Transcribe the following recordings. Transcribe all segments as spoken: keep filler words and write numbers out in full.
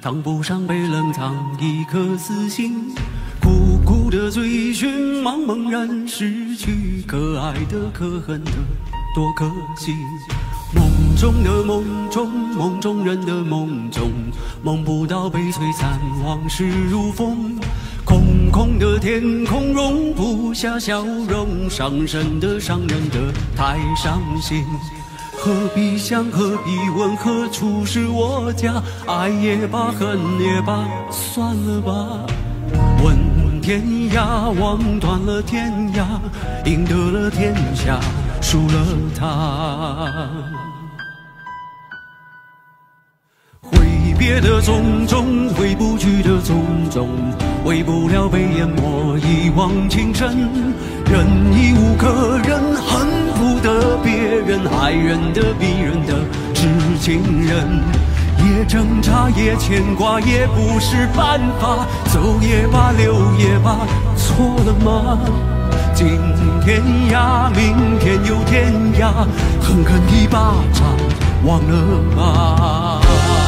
谈不上被冷藏一颗死心。苦苦的追寻，茫茫然失去，可爱的可恨的，多可惜。梦中的梦中，梦中人的梦中，梦不到悲催惨，往事如风。空空的天空容不下笑容，伤神的伤人的太伤心。何必想，何必问，何处是我家？爱也罢，恨也罢，算了吧。问天涯，望断了天涯，赢得了天下，输了他。挥别的种种，回不去的种种，为不了被淹没一往情深。忍已无可忍，恨不得别人，爱人的逼人的是情人。也挣扎，也牵挂，也不是办法。走也罢，留也罢，错了吗？今天涯，明天又天涯，狠狠一巴掌，忘了吧。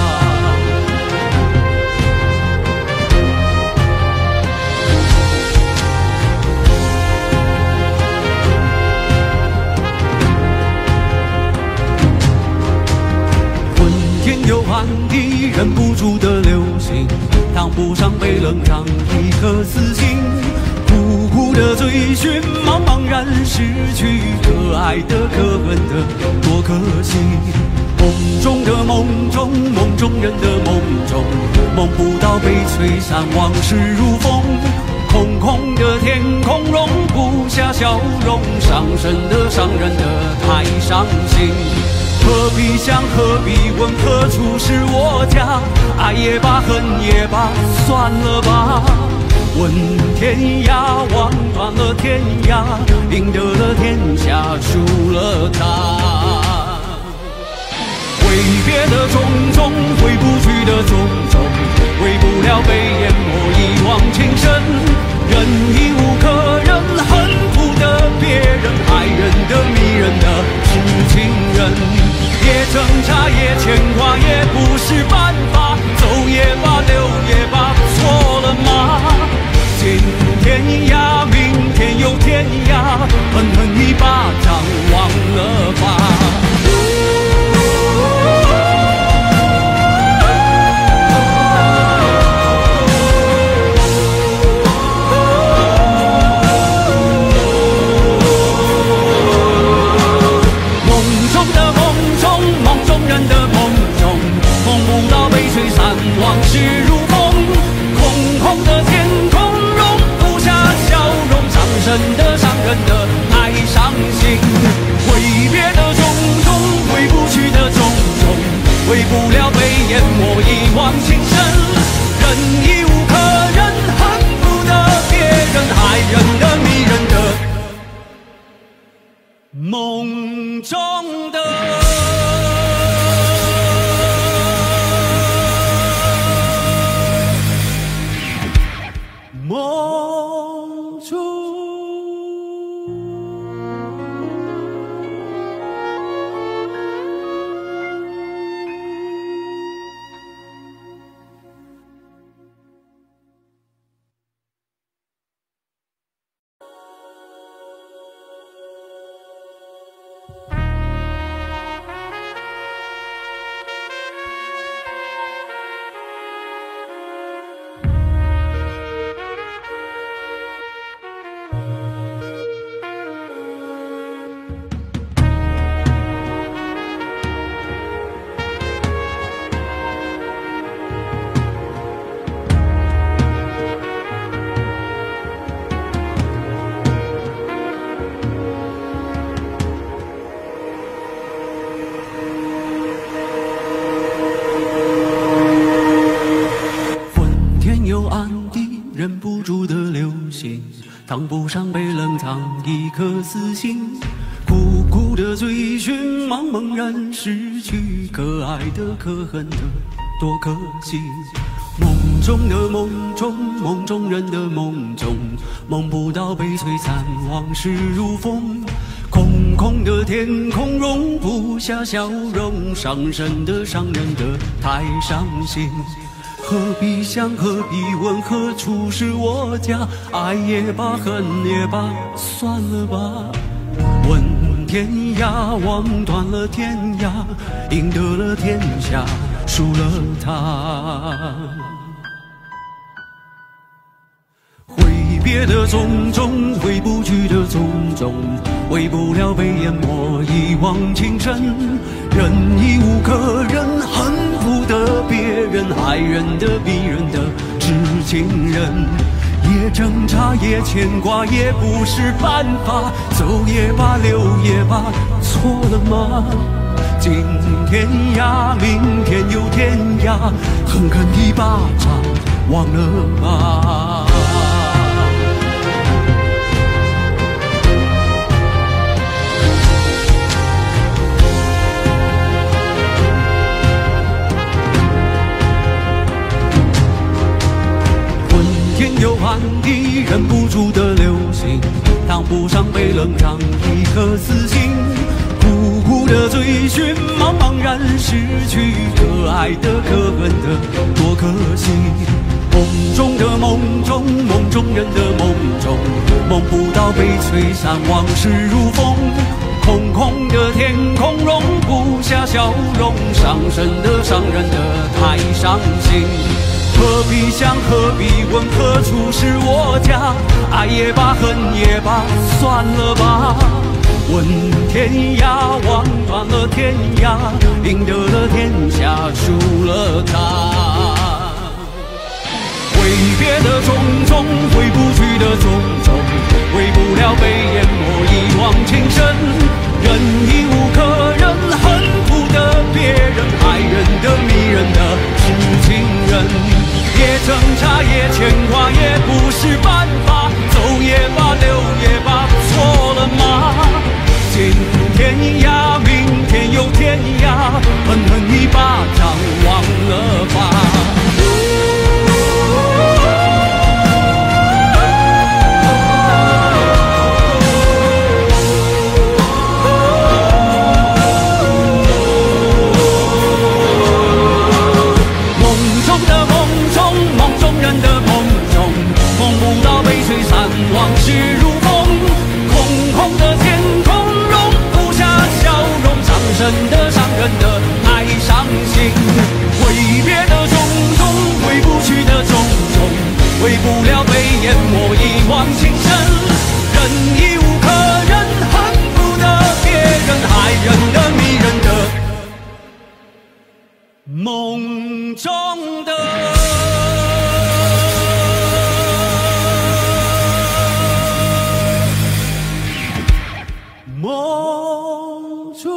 天有暗地，忍不住的流星，谈不上被冷藏一颗死心。苦苦的追寻，茫茫然失去，可爱的可恨的，多可惜。梦中的梦中，梦中人的梦中，梦不到悲催惨，往事如风。空空的天空容不下笑容，伤神的伤人的太伤心。何必想，何必问，何处是我家？爱也罢，恨也罢，算了吧。问天涯，望断了天涯，赢得了天下，输了他。挥别的种种，回不去的种种，为不了被淹没一往情深。忍已无可忍，恨不得别人，爱人的迷人的是情人。也挣扎，也牵挂，也不是办法。走也罢，留也罢，错了吗？今天涯，明天又天涯，狠狠一巴掌，忘了吧。往事如风，空空的天空容不下笑容，伤神的伤人的太伤心。挥别的种种，回不去的种种，为不了被淹没一往情深。忍已无可忍，恨不得别人，爱人的迷人的梦中的梦中。忍不住的流星，谈不上被冷藏一颗死心。苦苦的追寻，茫茫然失去，可爱的可恨的，多可惜。梦中的梦中，梦中人的梦中，梦不到悲催惨，往事如风。空空的天空容不下笑容，伤神的伤人的太伤心。 何必想，何必问，何处是我家？爱也罢，恨也罢，算了吧。问天涯，望断了天涯，赢得了天下，输了他。挥别的种种，回不去的种种，为不了被淹没一往情深。忍已无可忍，恨不得别人，爱人的逼人的知情人。也挣扎，也牵挂，也不是办法。走也罢，留也罢，错了吗？今天涯，明天又天涯，狠狠一巴掌，忘了吧。有暗地忍不住的流星，烫不上被冷藏一颗死心。苦苦的追寻，茫茫然失去，可爱的可恨的多可惜。梦中的梦中，梦中人的梦中，梦不到被吹散，往事如风。空空的天空容不下笑容，伤神的伤人的太伤心。何必想，何必问，何处是我家？爱也罢，恨也罢，算了吧。问天涯，望断了天涯，赢得了天下，输了他。挥别的种种，回不去的种种，为不了被淹没一往情深。忍已无可忍，恨不得别人，爱人的迷人的知情人。也挣扎，也牵挂，也不是办法。走也罢，留也罢，错了吗？今天涯，明天又天涯，狠狠一巴掌，忘了吧。往事如风，空空的天空容不下笑容，伤神的伤人的太伤心。挥别的种种，回不去的种种，为不了被淹没一往情深。忍已无可忍，恨不得别人，爱人的迷人的梦中的梦中。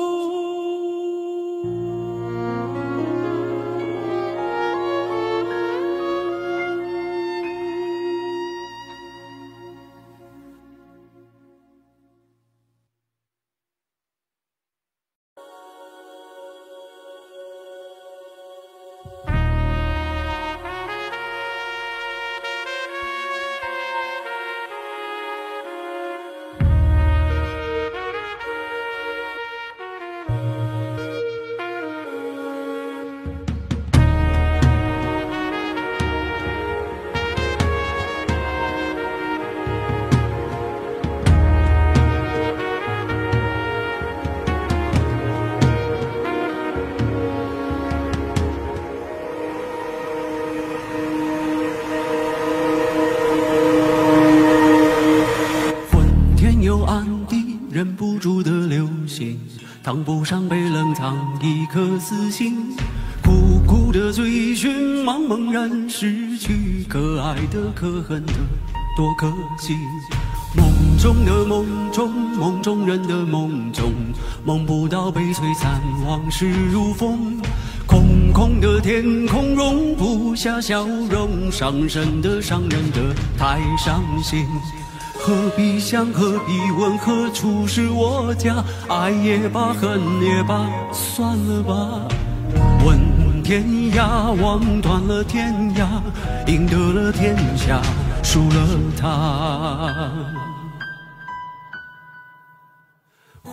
忍不住的流星，烫不上被冷藏一颗死心。苦苦的追寻，茫茫然失去，可爱的可恨的多可惜。梦中的梦中，梦中人的梦中，梦不到被摧残，往事如风。空空的天空容不下笑容，伤神的伤人的太伤心。何必想，何必问，何处是我家？爱也罢，恨也罢，算了吧。问天涯，望断了天涯，赢得了天下，输了他。挥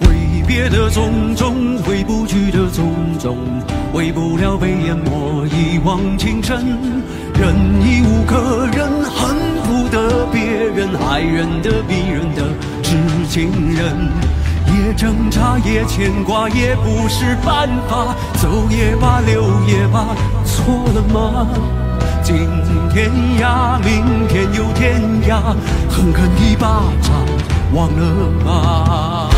别的种种，回不去的种种，为不了被淹没一往情深。忍已无可忍，恨不得别人，爱人的逼人的知情人。也挣扎，也牵挂，也不是办法。走也罢，留也罢，错了吗？今天涯，明天又天涯，狠狠一巴掌，忘了吗？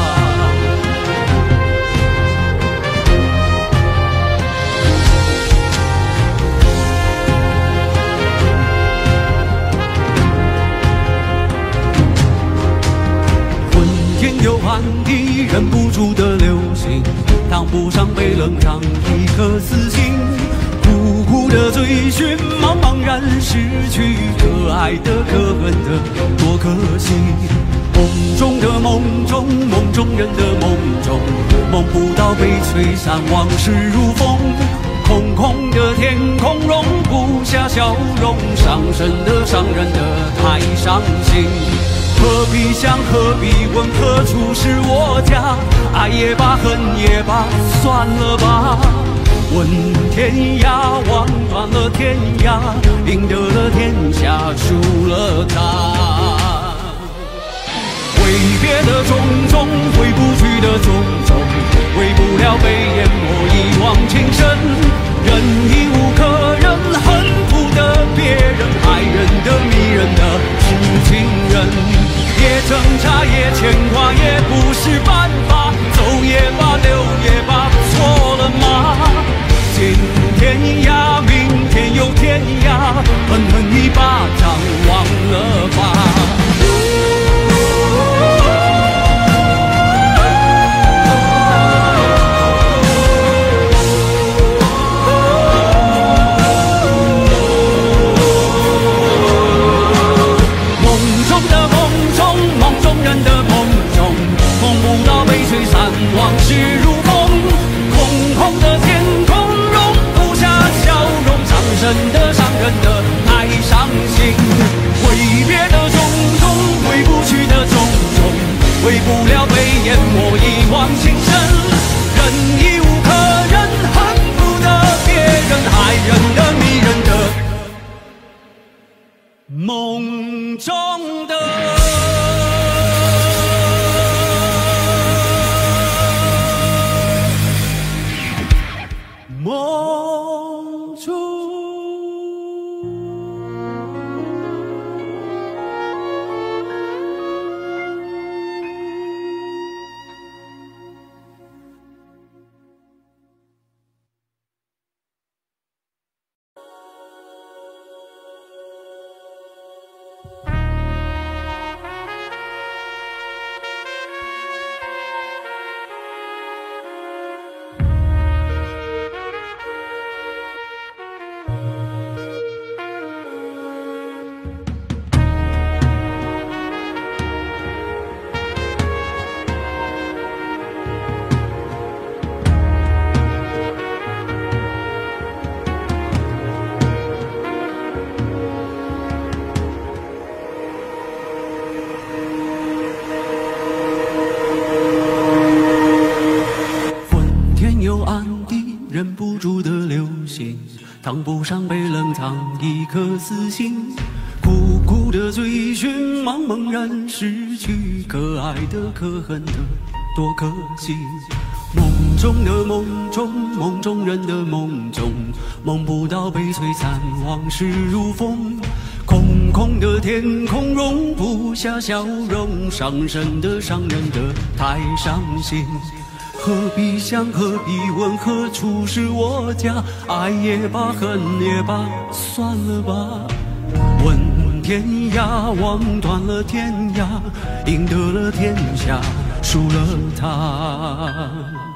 有暗地忍不住的流星，当不上被冷藏一颗死心。苦苦的追寻，茫茫然失去，可爱的可恨的多可惜。梦中的梦中，梦中人的梦中，梦不到被吹散，往事如风。空空的天空容不下笑容，伤神的伤人的太伤心。何必想，何必问，何处是我家？爱也罢，恨也罢，算了吧。问天涯，望断了天涯，赢得了天下，输了他。挥别的种种，回不去的种种，为不了被淹没一往情深。忍已无可忍，恨不得别人，爱人的迷人的知情人。也挣扎，也牵挂，也不是办法。走也罢，留也罢，错了吗？今天涯，明天又天涯，狠狠一巴掌，忘了吧。往事如风，空空的天空容不下笑容，伤神的伤人的太伤心。挥别的种种，回不去的种种，为不了被淹没一往情深。忍已无可忍，恨不得别人，爱人的迷人的梦中的梦中。忍不住的流星，当不上被冷藏一颗死心。苦苦的追寻，茫茫然失去，可爱的可恨的多可惜。梦中的梦中，梦中人的梦中，梦不到被摧残，往事如风。空空的天空容不下笑容，伤神的伤人的太伤心。何必想，何必问，何处是我家？爱也罢，恨也罢，算了吧。问天涯，望断了天涯，赢得了天下，输了他。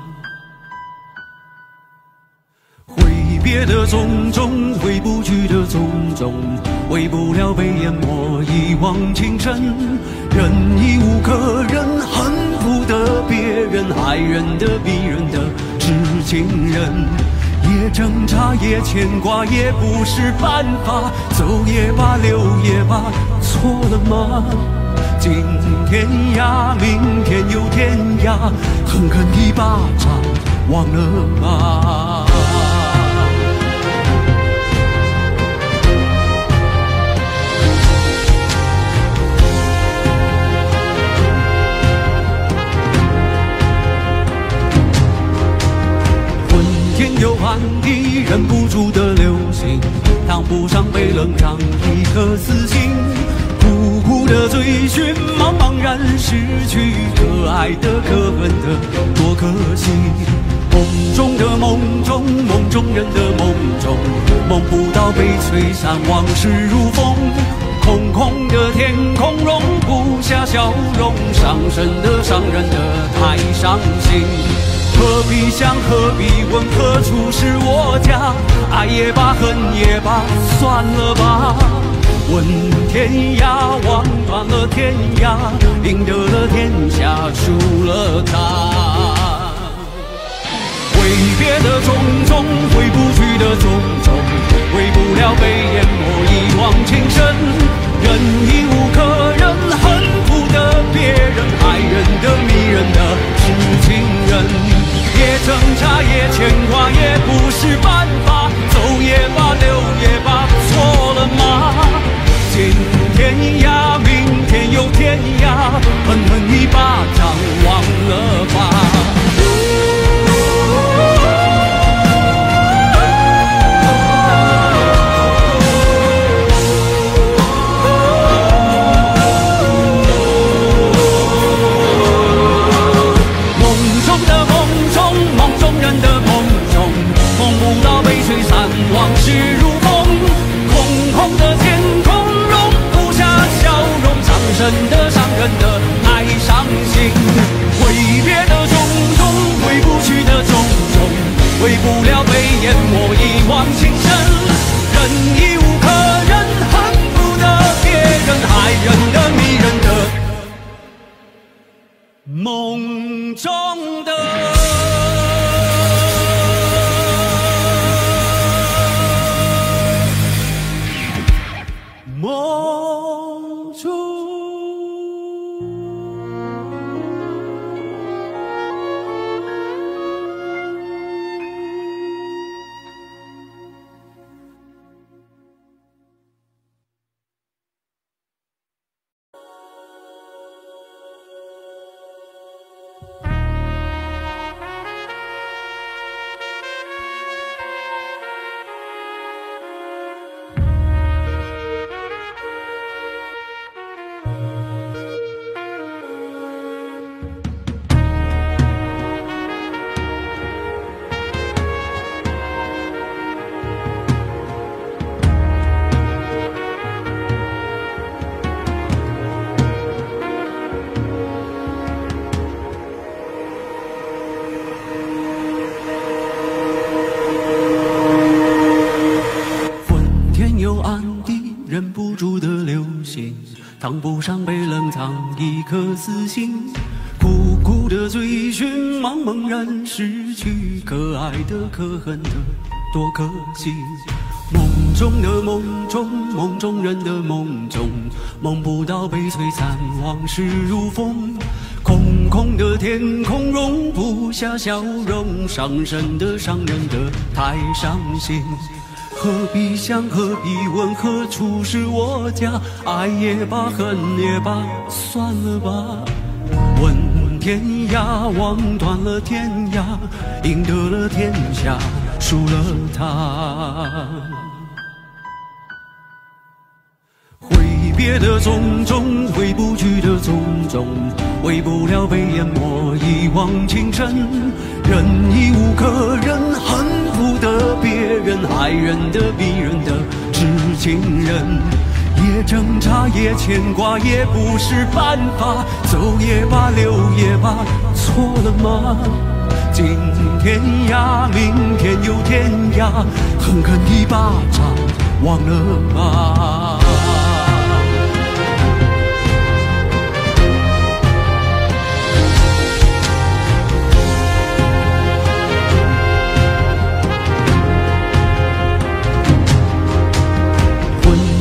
挥别的种种，回不去的种种，为不了被淹没一往情深。忍已无可忍，恨不得别人，爱人的逼人的知情人。也挣扎，也牵挂，也不是办法。走也罢，留也罢，错了吗？ 今天涯，明天又天涯，狠狠一巴掌，忘了吧。昏天有暗地，忍不住的流星，烫不上被冷场一颗死心。苦苦的追寻，茫茫然失去，可爱的可恨的多可惜。梦中的梦中，梦中人的梦中，梦不到被吹散，往事如风。空空的天空容不下笑容，伤神的伤人的太伤心。何必想，何必问，何处是我家？爱也罢，恨也罢，算了吧。问天涯，望断了天涯，赢得了天下，输了他。挥别的种种，挥不去的种种，挥不了被淹没一往情深。忍已无可忍，恨不得别人，爱人的迷人的是情人。也挣扎，也牵挂，也不是办法，走也罢，留也罢，错了吗？今天涯，明天又天涯，狠狠一巴掌，忘了吧。梦中的梦中，梦中人的梦中，梦不到被吹散，往事如风。空空的天空容不下笑容，伤神的伤人的太伤心。挥别的种种，挥不去的种种，挥不了被淹没一往情深。忍已无可忍，恨不得别人，爱人的迷人的梦中的梦中。忍不住的流星，烫不上被冷藏一颗死心。苦苦的追寻，茫茫然失去，可爱的可恨的多可惜。梦中的梦中，梦中人的梦中，梦不到被摧残，往事如风。空空的天空容不下笑容，伤神的伤人的太伤心。何必想，何必问，何处是我家？爱也罢，恨也罢，算了吧。问天涯，望断了天涯，赢得了天下，输了他。挥别的种种，挥不去的种种，挥不了被淹没一往情深。忍已无可忍，恨不得别人，爱人的逼人的是情人。也挣扎，也牵挂，也不是办法，走也罢，留也罢，错了吗？今天涯，明天又天涯，狠狠一巴掌，忘了吧。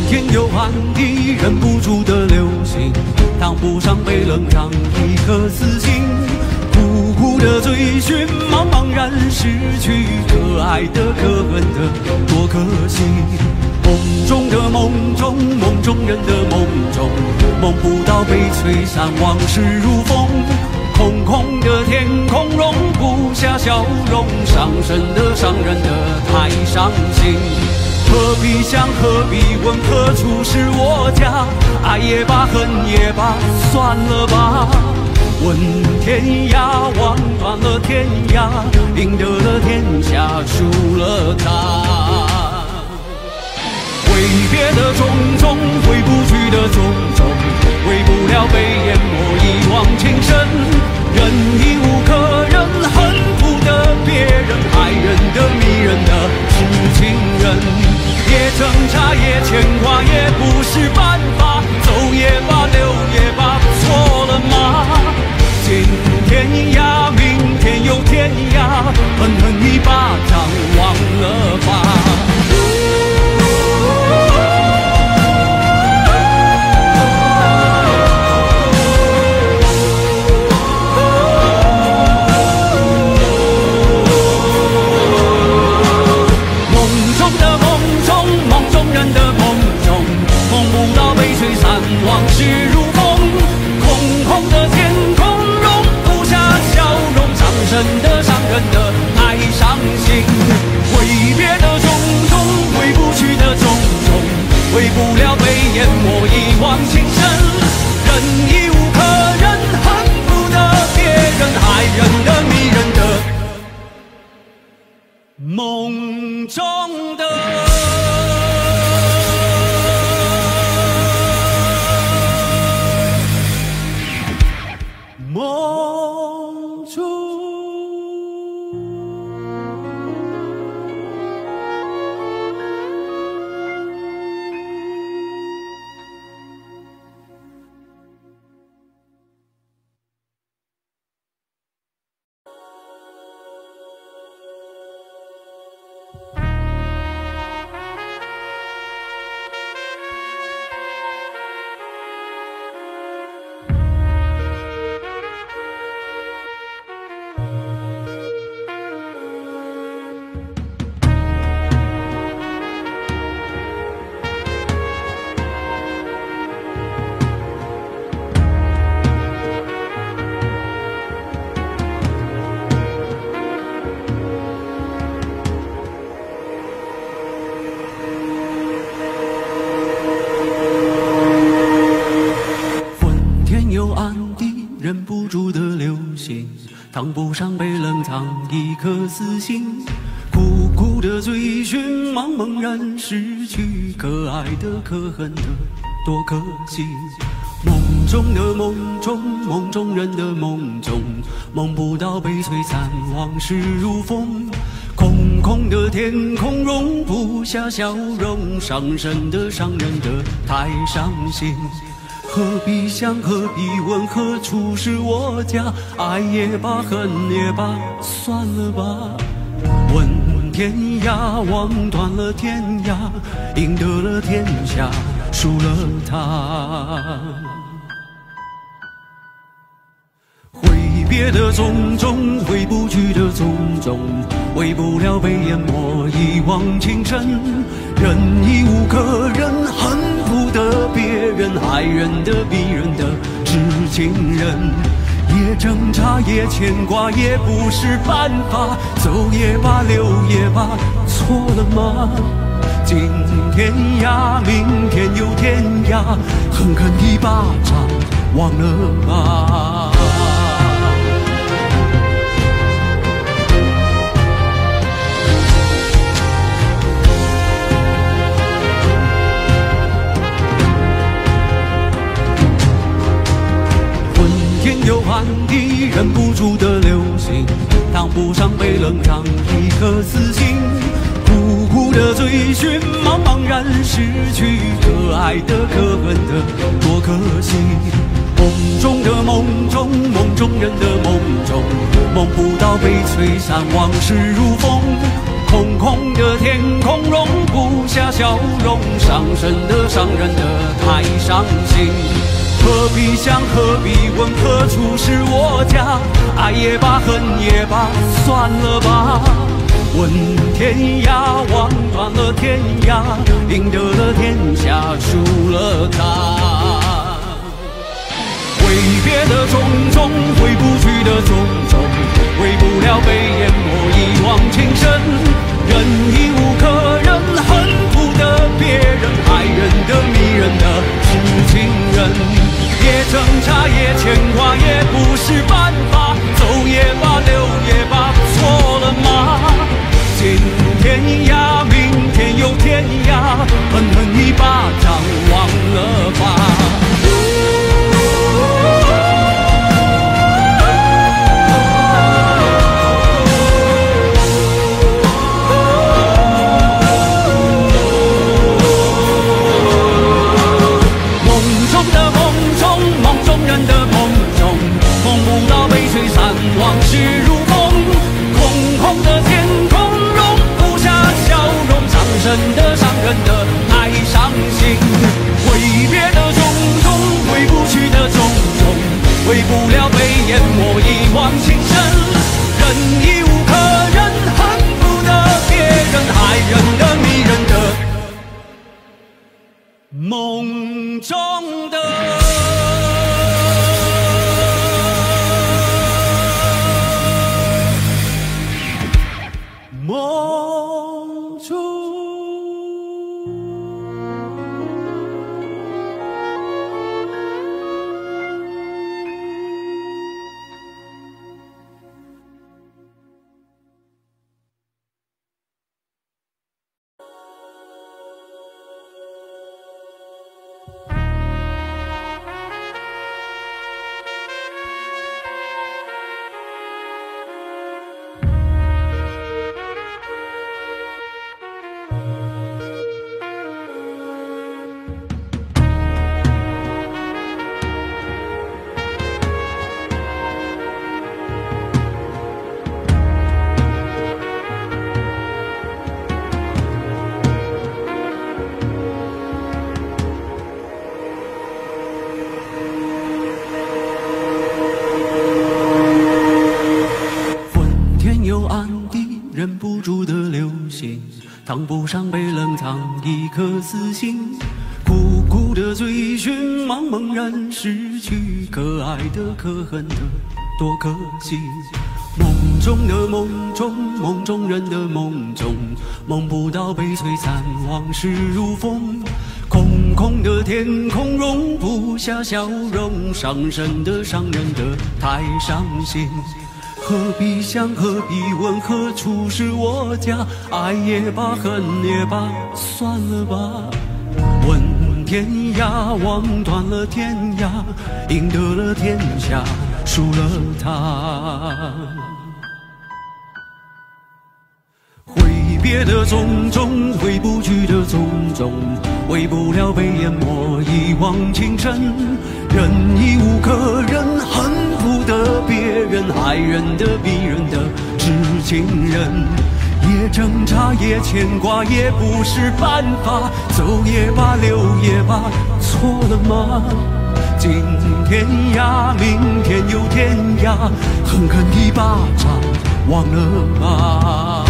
天有暗地，忍不住的流星，烫不伤被冷烫一颗死心。苦苦的追寻，茫茫然失去，可爱的可恨的多可惜。梦中的梦中，梦中人的梦中，梦不到被吹散，往事如风。空空的天空容不下笑容，伤神的伤人的太伤心。何必想，何必问，何处是我家？爱也罢，恨也罢，算了吧。问天涯，望断了天涯，赢得了天下，输了他。挥别的种种，挥不去的种种，挥不了被淹没一往情深。忍已无可忍，恨不得别人，爱人的迷人的是情人。也挣扎，也牵挂，也不是办法。走也罢，留也罢，错了吗？今天涯，明天又天涯，狠狠一巴掌，忘了吧。往事如风，空空的天空容不下笑容，伤神的伤人的太伤心。挥别的种种，挥不去的种种，挥不了被淹没一往情深。忍已无可忍，恨不得别人，爱人的迷人的梦中的梦中。忍不住的流星，烫不伤被冷藏一颗死心。苦苦的追寻，茫茫然失去，可爱的可恨的多可惜。梦中的梦中，梦中人的梦中，梦不到被摧残，往事如风。空空的天空容不下笑容，伤神的伤人的太伤心。何必想，何必问，何处是我家？爱也罢，恨也罢，算了吧。问天涯，望断了天涯，赢得了天下，输了他。挥别的种种，挥不去的种种，挥不了被淹没一往情深。忍已无可忍，恨不得别人，爱人的逼人的是情人。也挣扎，也牵挂，也不是办法。走也罢，留也罢，错了吗？今天涯，明天又天涯，狠狠一巴掌，忘了吧。有暗地，忍不住的流星，烫不伤被冷烫一颗死心。苦苦的追寻，茫茫然失去，可爱的可恨的多可惜。梦中的梦中，梦中人的梦中，梦不到被吹散，往事如风。 空空的天空容不下笑容，伤神的伤人的太伤心。何必想，何必问，何处是我家？爱也罢，恨也罢，算了吧。问天涯，望断了天涯，赢得了天下，输了他。挥别的种种，回不去的种种，回不了被淹没一往情深。人已无可忍，恨不得别人，爱人的迷人的是情人。也挣扎，也牵挂，也不是办法。走也罢，留也罢，错了吗？今天涯，明天又天涯，狠狠一巴掌，忘了吧。往事如风，空空的天空容不下笑容，伤神的伤人的太伤心。挥别的种种，回不去的种种，回不了被淹没一往情深。人已无可忍，恨不得别人，爱人的迷人的梦中的梦中。忍不住的流星，烫不伤被冷藏一颗死心。苦苦的追寻，茫茫然失去，可爱的可恨的多可惜。梦中的梦中，梦中人的梦中，梦不到被摧残，往事如风。空空的天空容不下笑容，伤神的伤人的太伤心。何必想，何必问，何处是我家？爱也罢，恨也罢，算了吧。问天涯，望断了天涯，赢得了天下，输了他。挥别的种种，回不去的种种，回不了被淹没一往情深。人已无可忍，恨不得别人，爱人的逼人的是情人。也挣扎，也牵挂，也不是办法。走也罢，留也罢，错了吗？今天涯，明天又天涯，狠狠一巴掌，忘了吧。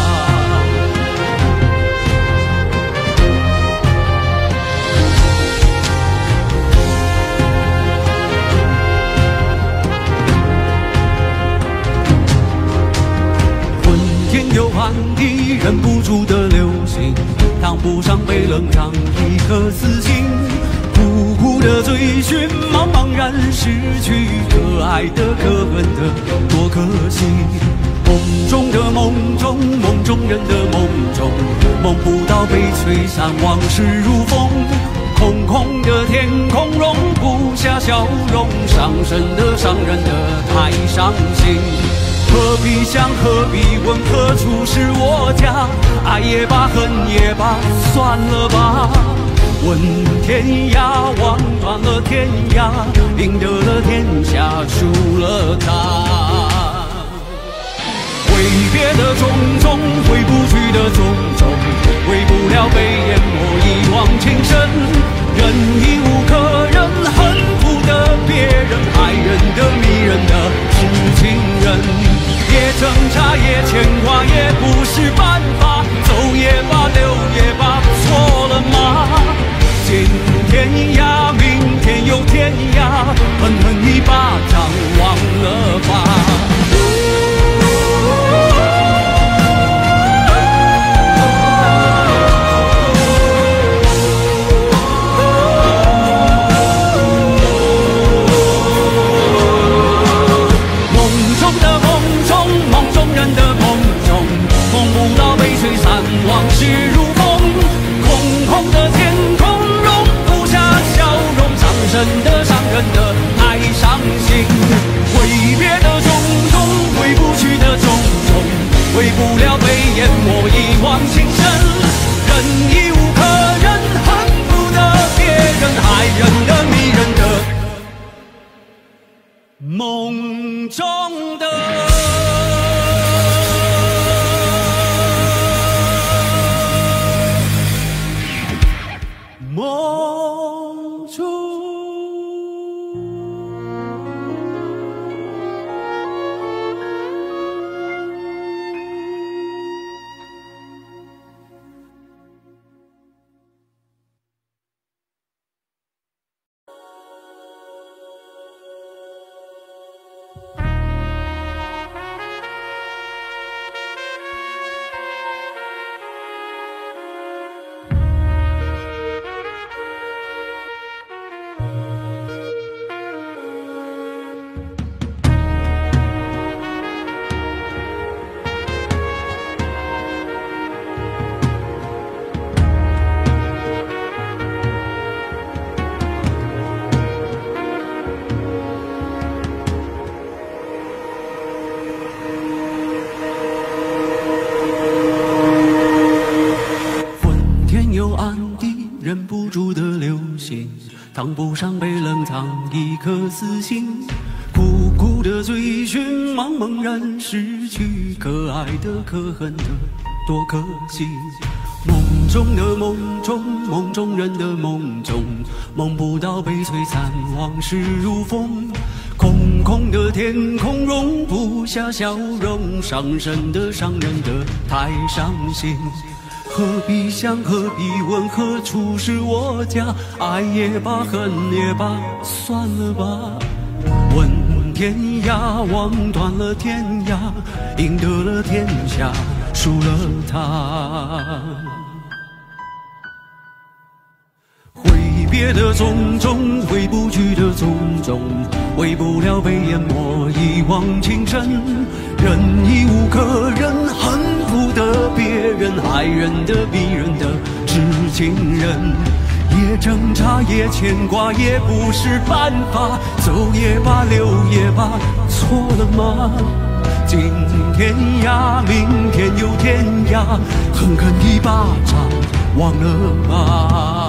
有盼的忍不住的流星，烫不伤被冷藏一颗死心。苦苦的追寻，茫茫然失去，可爱的可恨的多可惜。梦中的梦中，梦中人的梦中，梦不到被摧残，往事如风。空空的天空容不下笑容，伤神的伤人的太伤心。何必想，何必问，何处是我家？爱也罢，恨也罢，算了吧。问天涯，望断了天涯，赢得了天下，输了他。 挥别的种种，回不去的种种，为不了被淹没一往情深。忍已无可忍，恨不得别人，爱人的迷人的是情人。也挣扎，也牵挂，也不是办法。走也罢，留也罢，错了吗？今天涯，明天又天涯，狠狠一巴掌，忘了吧。往事如风，空空的天空容不下笑容，伤神的伤人的太伤心。挥别的种种，回不去的种种，为不了被淹没一往情深。忍已无可忍，恨不得别人，爱人的迷人的梦中的梦中。忍不住的流星，烫不上被冷藏一颗死心。苦苦的追寻，茫茫然失去，可爱的可恨的多可惜。梦中的梦中，梦中人的梦中，梦不到被摧残，往事如风。空空的天空容不下笑容，伤神的伤人的太伤心。何必想，何必问，何处是我家？爱也罢，恨也罢，算了吧。问天涯，望断了天涯，赢得了天下，输了他。挥别的种种，回不去的种种，为不了被淹没一往情深。忍已无可忍，恨不得别人，爱人的逼人的是情人。也挣扎，也牵挂，也不是办法。走也罢，留也罢，错了吗？今天涯，明天又天涯，狠狠一巴掌，忘了吧。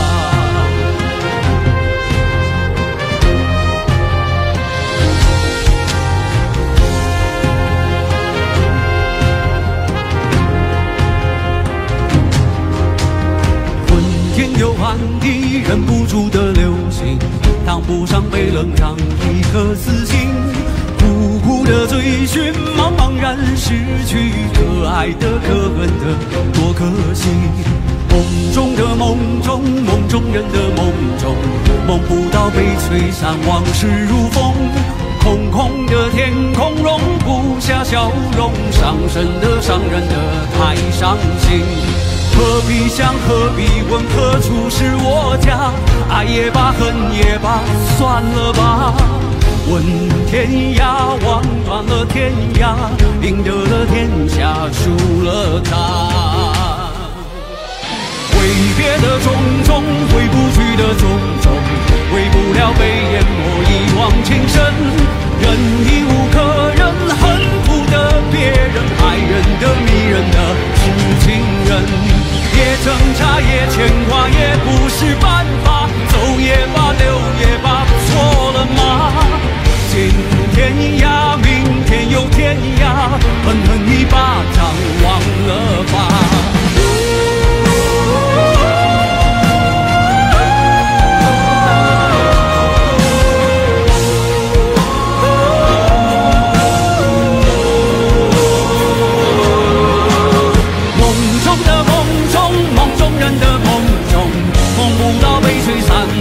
有暗地，忍不住的流星，烫不上被冷藏一颗死心。苦苦的追寻，茫茫然失去，可爱的可恨的多可惜。梦中的梦中，梦中人的梦中，梦不到被摧散，往事如风。空空的天空容不下笑容，伤神的伤人的太伤心。何必想，何必问，何处是我家？爱也罢，恨也罢，算了吧。问天涯，望断了天涯，赢得了天下，输了他。挥别的种种，回不去的种种，为不了被淹没一往情深。忍已无可忍，恨不得别人，爱人的迷人的是情人。也挣扎，也牵挂，也不是办法。走也罢，留也罢，错了吗？今天涯，明天又天涯，狠狠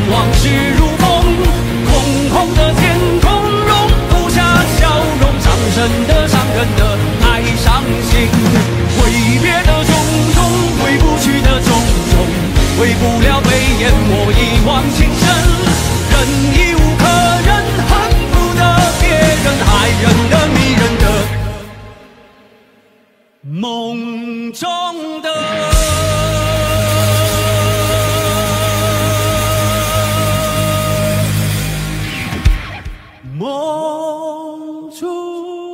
往事如风，空空的天空容不下笑容，伤神的伤人的太伤心，挥别的种种，回不去的种种，回不了被淹没一往情深。人已无可忍，恨不得别人，害人的迷人的梦中的梦中。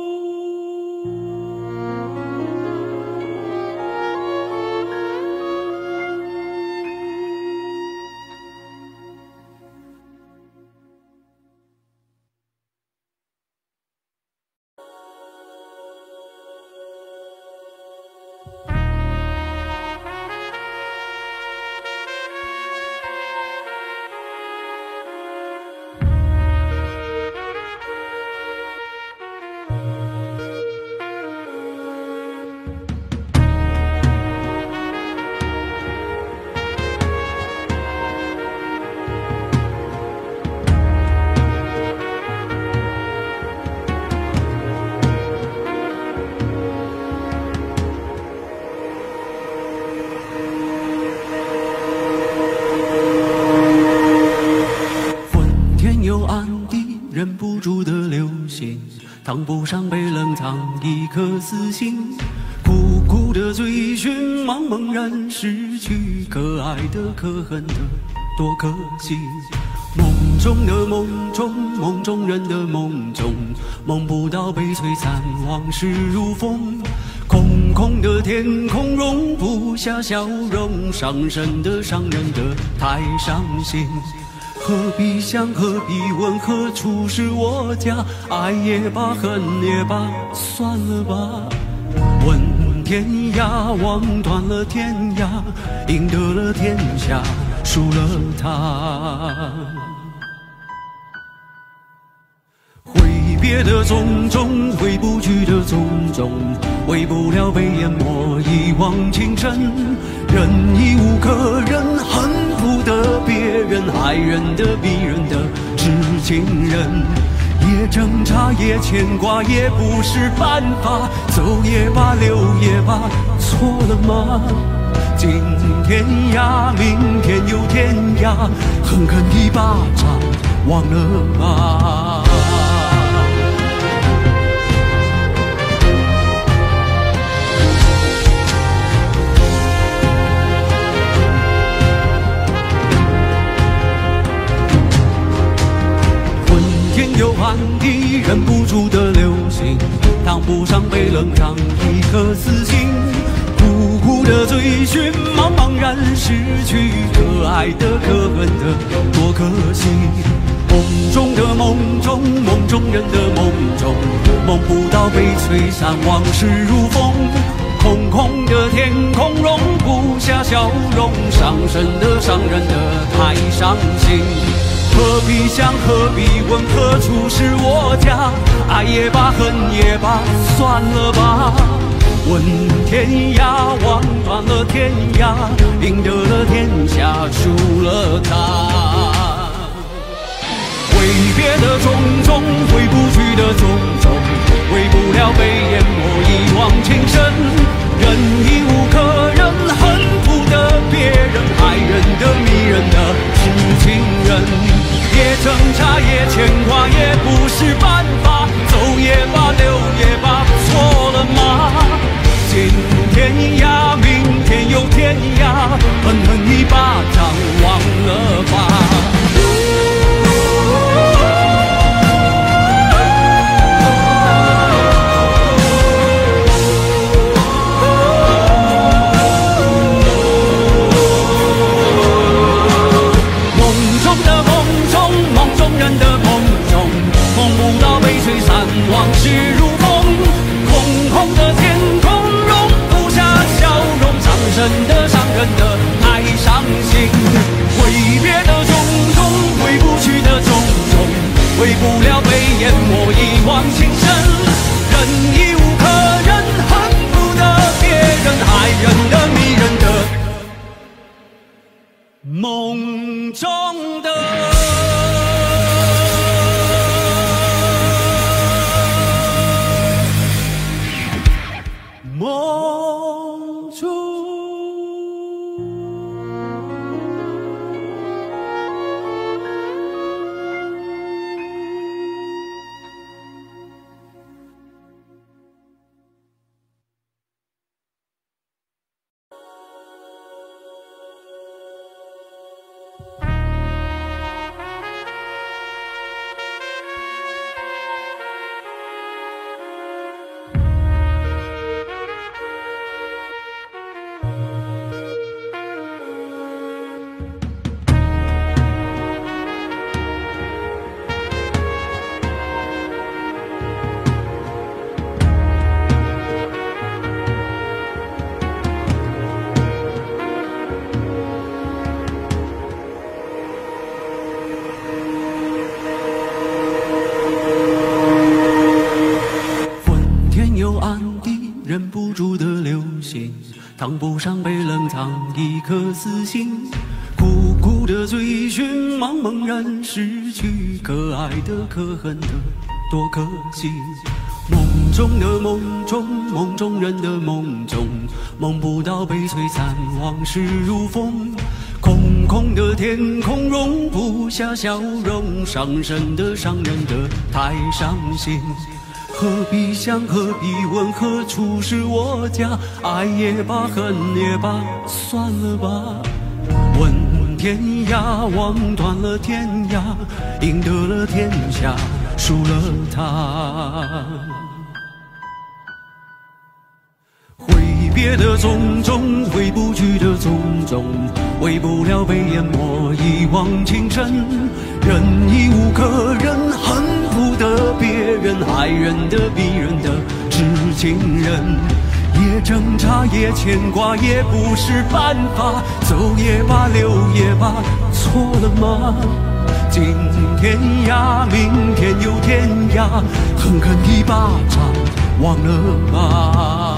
忍不住的流星，烫不伤被冷藏一颗死心，苦苦的追寻，茫茫然失去，可爱的可恨的多可惜。梦中的梦中，梦中人的梦中，梦不到被摧残，往事如风，空空的天空容不下笑容，伤神的伤人的太伤心。何必想，何必问，何处是我家？爱也罢，恨也罢，算了吧。问天涯，望断了天涯，赢得了天下，输了他。挥别的种种，回不去的种种，为不了被淹没一往情深。人已无可忍，恨不得别人，害人的逼人的知情人。也挣扎，也牵挂，也不是办法。走也罢，留也罢，错了吗？今天涯，明天又天涯，狠狠一巴掌，忘了吧。有寒地，忍不住的流星，烫不伤被冷藏一颗死心，苦苦的追寻，茫茫然失去，可爱的可恨的多可惜。梦中的梦中，梦中人的梦中，梦不到被摧残，往事如风，空空的天空容不下笑容，伤神的伤人的太伤心。何必想，何必问，何处是我家？爱也罢，恨也罢，算了吧。问天涯，望断了天涯，赢得了天下，输了他。挥别的种种，回不去的种种，为不了被淹没一往情深。人已无可忍，恨不得别人，害人的迷人的是情人。也挣扎，也牵挂，也不是办法。走也罢，留也罢，错了吗？今天涯，明天又天涯，狠狠一巴掌，忘了吧。往事如风，空空的天空容不下笑容，伤神的伤人的太伤心。挥别的种种，回不去的种种，为不了被淹没一往情深。人已无可忍，恨不得别人，害人的迷人的梦。 梦中的梦中。忍不住的流星，烫不伤被冷藏一颗死心。苦苦的追寻，茫茫然失去，可爱的可恨的多可惜。梦中的梦中，梦中人的梦中，梦不到被摧残，往事如风。空空的天空容不下笑容，伤神的伤人的太伤心。何必想，何必问，何处是我家？爱也罢，恨也罢，算了吧。问天涯，望断了天涯，赢得了天下，输了他。挥别的种种，回不去的种种，为不了被淹没一往情深。忍已无可忍，恨不得别人，爱人的逼人的知情人。也挣扎也牵挂，也不是办法。走也罢，留也罢，错了吗？今天涯，明天又天涯，狠狠一巴掌，忘了吧。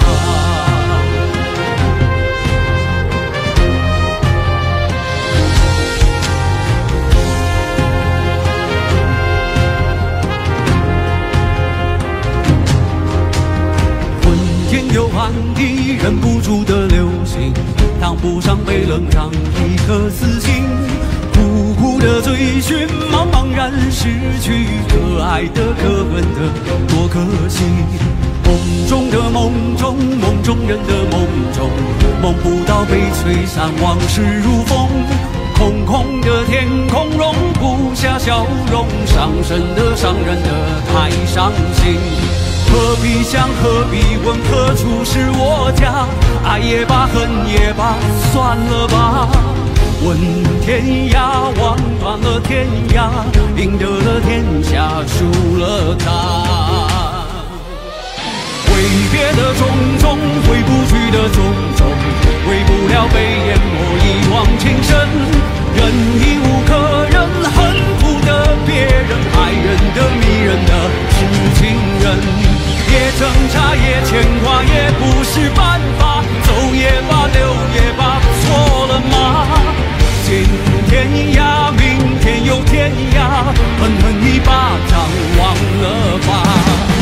有寒意，忍不住的流星，烫不伤被冷藏一颗死心。苦苦的追寻，茫茫然失去，可爱的可恨的多可惜。梦中的梦中，梦中人的梦中，梦不到被摧散，往事如风。空空的天空容不下笑容，伤神的伤人的太伤心。何必想，何必问，何处是我家？爱也罢，恨也罢，算了吧。问天涯，望断了天涯，赢得了天下，输了他。挥别的种种，回不去的种种，为不了被淹没一往情深。忍已无可忍，恨不得别人，爱人的迷人的是情人。也挣扎也牵挂，也不是办法。走也罢，留也罢，错了吗？今天涯，明天又天涯，狠狠一巴掌，忘了吧。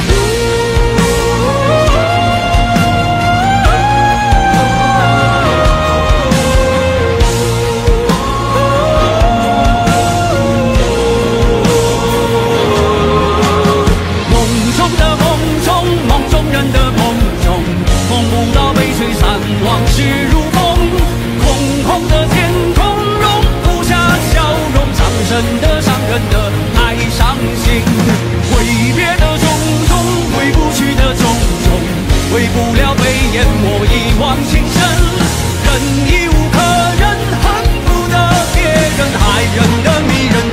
往事如风，空空的天空容不下笑容，伤神的伤人的太伤心。挥别的种种，回不去的种种，为不了被淹没一往情深。忍已无可忍，恨不得别人，爱人的迷人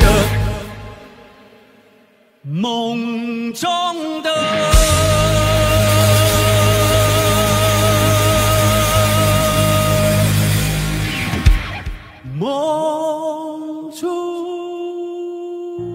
的梦中的梦中。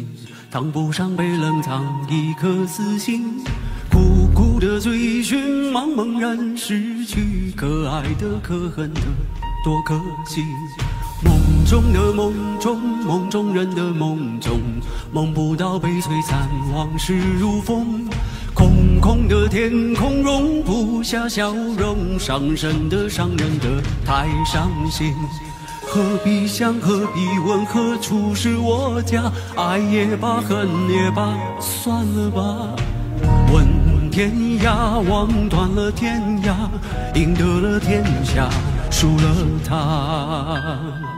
心，谈不上被冷藏一颗死心。苦苦的追寻，茫茫然失去，可爱的可恨的多可惜。梦中的梦中，梦中人的梦中，梦不到被摧残，往事如风。空空的天空容不下笑容，伤神的伤人的太伤心。何必想，何必问，何处是我家？爱也罢，恨也罢，算了吧。问天涯，望断了天涯，赢得了天下，输了他。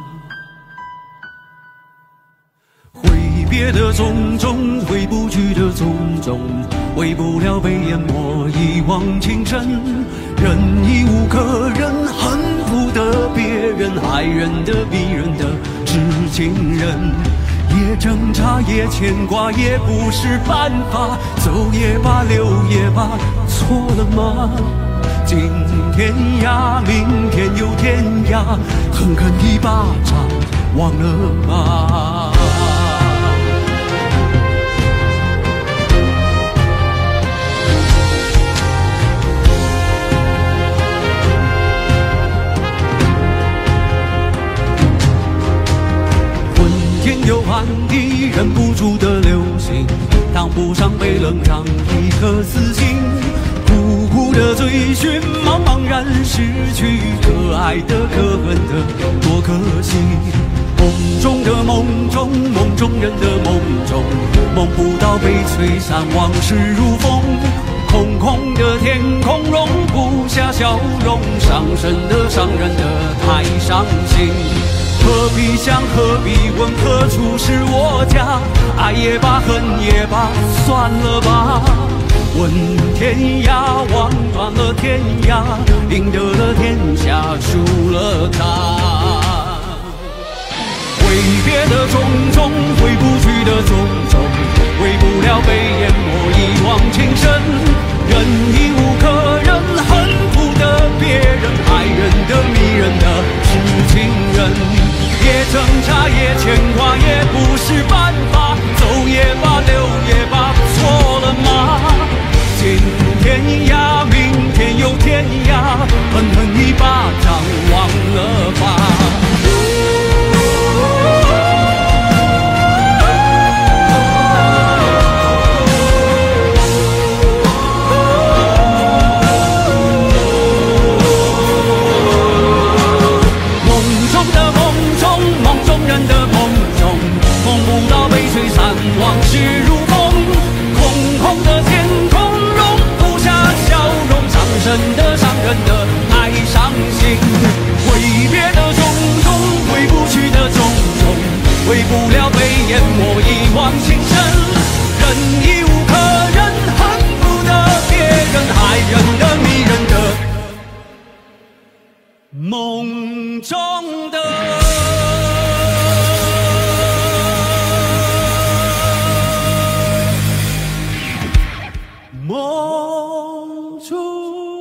挥别的种种，回不去的种种，为不了被淹没一往情深。忍已无可忍，恨不得别人，爱人的逼人的是情人。也挣扎，也牵挂，也不是办法。走也罢，留也罢，错了吗？今天涯，明天又天涯，狠狠一巴掌，忘了吧。有暗地，忍不住的流星，谈不上被冷藏一颗死心。苦苦的追寻，茫茫然失去，可爱的可恨的多可惜。梦中的梦中，梦中人的梦中，梦不到被摧散，往事如风。空空的天空容不下笑容，伤神的伤人的太伤心。何必想，何必问，何处是我家？爱也罢，恨也罢，算了吧。问天涯，望断了天涯，赢得了天下，输了他。挥别的种种，回不去的种种，为不了被淹没一往情深。忍已无可忍，恨不得别人，爱人的迷人的是情人。也挣扎，也牵挂，也不是办法。走也罢，留也罢，错了吗？今天涯，明天又天涯，狠狠一巴掌，忘了吧。往事如风，空空的天空容不下笑容，伤神的伤人的太伤心。挥别的种种，回不去的种种，为不了被淹没一往情深。忍已无可忍，恨不得别人，爱人的迷人的梦中的梦中。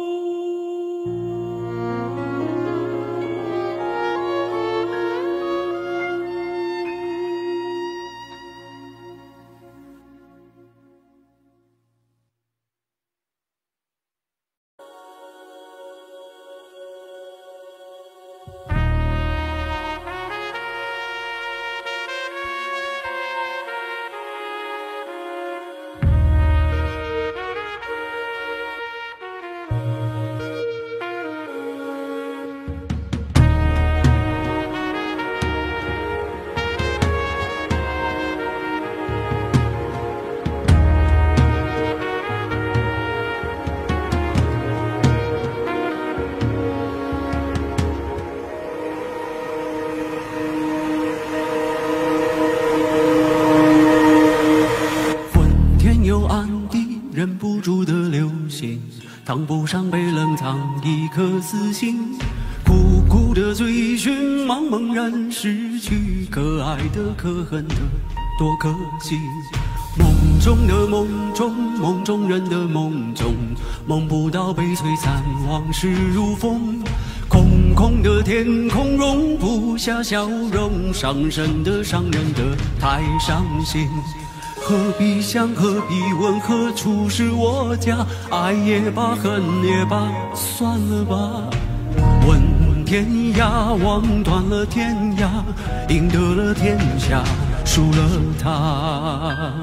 忍不住的流星，谈不上被冷藏一颗死心。苦苦的追寻，茫茫然失去，可爱的可恨的多可惜。梦中的梦中，梦中人的梦中，梦不到被摧残，往事如风。空空空的天空容不下笑容，伤神的伤人的太伤心。何必想，何必问，何处是我家？爱也罢，恨也罢，算了吧。问天涯，望断了天涯，赢得了天下，输了他。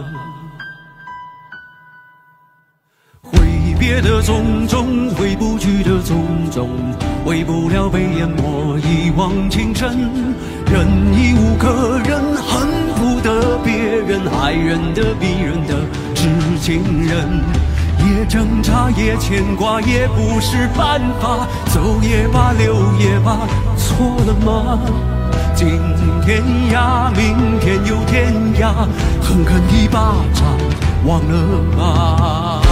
挥别的种种，回不去的种种，为不了被淹没一往情深。忍已无可忍，恨不得别人，爱人的逼人的知情人。也挣扎，也牵挂，也不是办法。走也罢，留也罢，错了吗？今天涯，明天又天涯，狠狠一巴掌，忘了吧。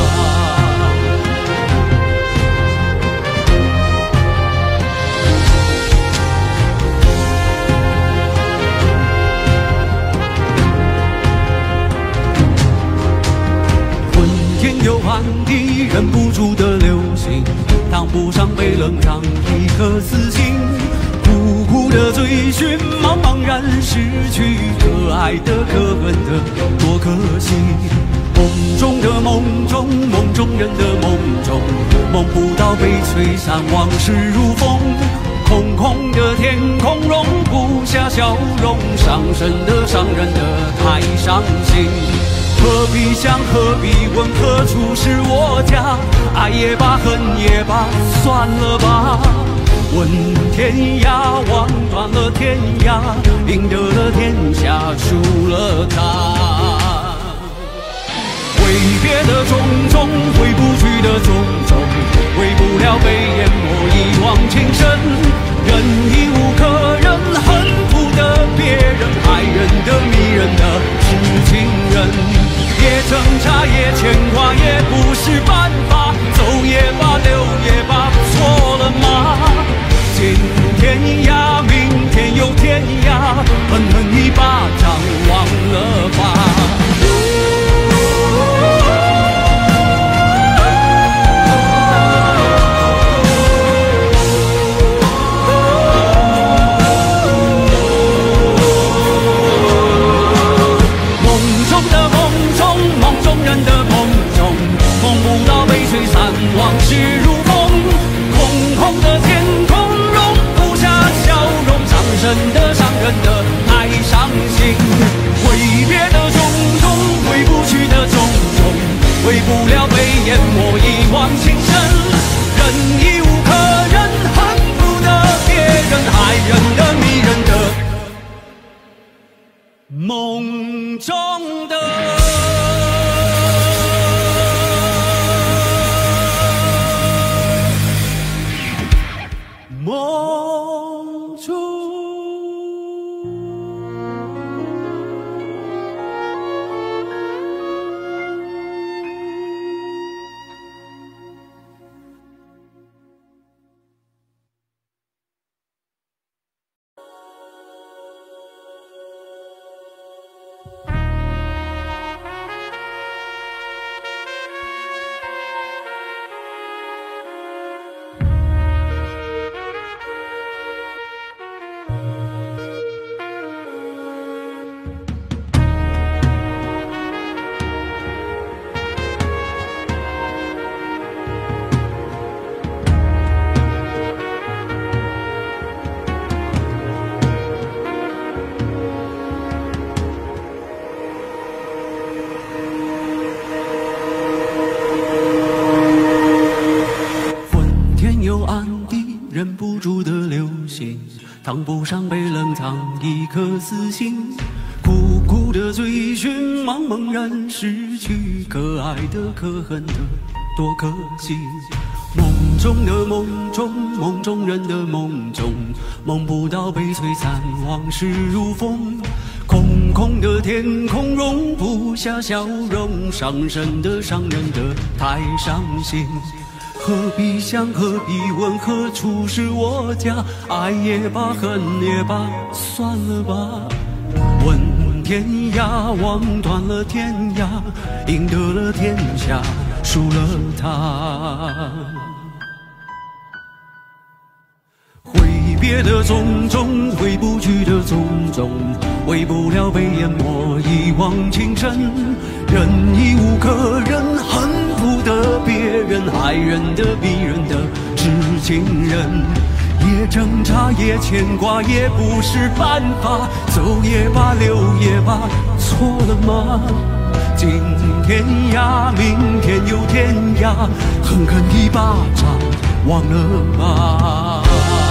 有暗地忍不住的流星，当不上被冷藏一颗死心。苦苦的追寻，茫茫然失去，可爱的可恨的多可惜。梦中的梦中，梦中人的梦中，梦不到被吹散，往事如风。空空的天空容不下笑容，伤神的伤人的太伤心。何必想，何必问，何处是我家？爱也罢，恨也罢，算了吧。问天涯，望断了天涯，赢得了天下，输了他。挥别的种种，回不去的种种，为不了被淹没一往情深。忍已无可忍，恨不得别人，爱人的迷人的知情人。也挣扎，也牵挂，也不是办法。走也罢，留也罢，错了吗？今天涯，明天又天涯，狠狠一巴掌，忘了吧。往事如风，空空的天空容不下笑容，伤神的伤人的太伤心。挥别的种种，回不去的种种，为不了被淹没一往情深。忍已无可忍，恨不得别人，爱人的迷人的梦中的梦中。忍不住的流星，当不上被冷藏一颗死心。苦苦的追寻，茫茫然失去，可爱的可恨的多可惜。梦中的梦中，梦中人的梦中，梦不到被摧残，往事如风。空空的天空容不下笑容，伤神的伤人的太伤心。何必想，何必问，何处是我家？爱也罢，恨也罢，算了吧。问天涯，望断了天涯，赢得了天下，输了他。挥别的种种，回不去的种种，为不了被淹没一往情深。忍已无可忍，恨不得别人，爱人的逼人的是情人。也挣扎，也牵挂，也不是办法。走也罢，留也罢，错了吗？今天涯，明天又天涯，狠狠一巴掌，忘了吧。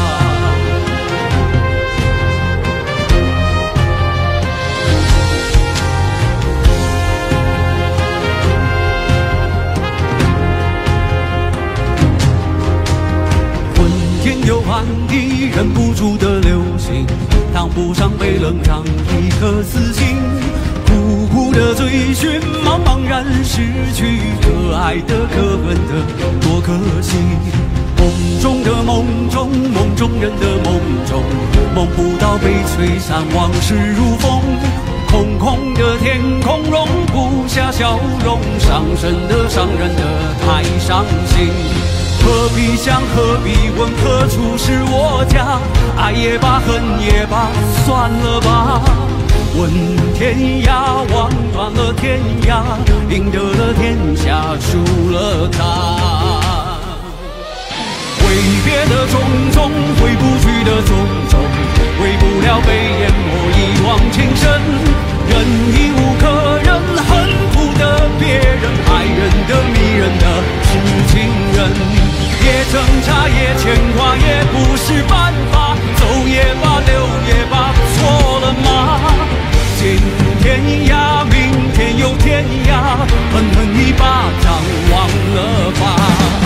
昏天又暗地，忍不住的流星，烫不上被冷让一颗死心。苦苦的追寻，茫茫然失去，可爱的可恨的多可惜。梦中的梦中，梦中人的梦中，梦不到被吹散，往事如风。空空的天空容不下笑容，伤神的伤人的太伤心。何必想，何必问，何处是我家？爱也罢，恨也罢，算了吧。问天涯，望断了天涯，赢得了天下，输了他。挥别的种种，回不去的种种，为不了被淹没一往情深。忍已无可忍，恨不得别人，爱人的迷人的是情人。也挣扎，也牵挂，也不是办法。走也罢，留也罢，错了吗？今天涯，明天又天涯，狠狠一巴掌，忘了吧。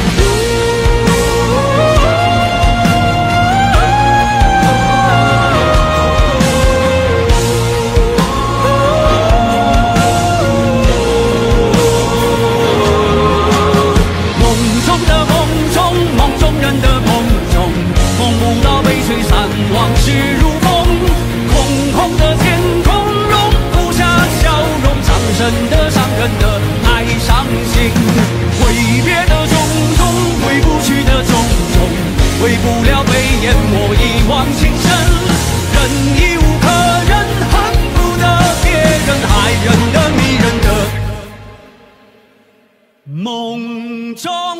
梦中的梦中，梦中人的梦中，梦不到被吹散，往事如风。空空的天空容不下笑容，伤神的伤人的太伤心。挥别的种种，回不去的种种，为不了被淹没一往情深。忍已无可忍，恨不得别人，爱人的迷人的梦中。